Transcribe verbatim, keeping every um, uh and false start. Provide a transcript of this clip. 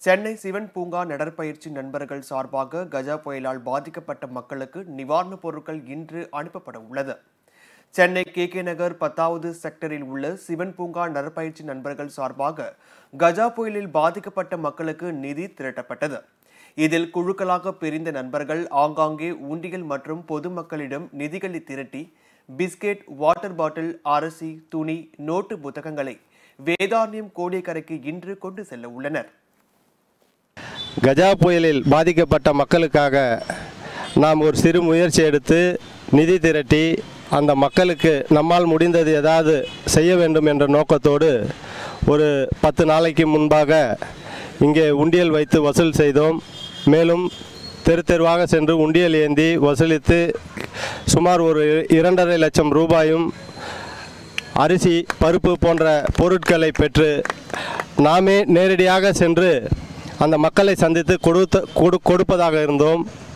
சென்னை சிவன் பூங்கா நடற்பயிற்சி நண்பர்கள் சார்பாக கஜா புயலால் பாதிக்கப்பட்ட மக்களுக்கு நிவாரணப் பொருட்கள் இன்று அனுப்பப்பட உள்ளது. சென்னை கே கே நகர் பத்தாவது செக்டரில் உள்ள சிவன் பூங்கா நடற்பயிற்சி நண்பர்கள் சார்பாக கஜா புயலில் பாதிக்கப்பட்ட மக்களுக்கு நிதி திரட்டப்பட்டது. இதில் குழுக்களாக பிரிந்த நண்பர்கள் ஆங்காங்கே உண்டியல் மற்றும் பொதுமக்களிடம் நிதிகளை திரட்டி பிஸ்கெட், வாட்டர் பாட்டில், அரிசி, துணி, நோட்டு புத்தகங்களை வேதாரண்யம் கோடியக்கரைக்கு இன்று கொண்டு செல்ல உள்ளனர். கஜா புயலில் பாதிக்கப்பட்ட மக்களுக்காக நாம் ஒரு சிறு முயற்சி எடுத்து நிதி திரட்டி அந்த மக்களுக்கு நம்மால் முடிந்தது ஏதாவது செய்ய வேண்டும் என்ற நோக்கத்தோடு ஒரு பத்து நாளைக்கு முன்பாக இங்கே உண்டியல் வைத்து வசூல் செய்தோம். மேலும் தெரு தெருவாக சென்று உண்டியல் ஏந்தி வசூலித்து சுமார் ஒரு இரண்டரை லட்சம் ரூபாயும் அரிசி, பருப்பு போன்ற பொருட்களை பெற்று நாமே நேரடியாக சென்று அந்த மக்களை சந்தித்து கொடுத்த கொடு கொடுப்பதாக இருந்தோம்.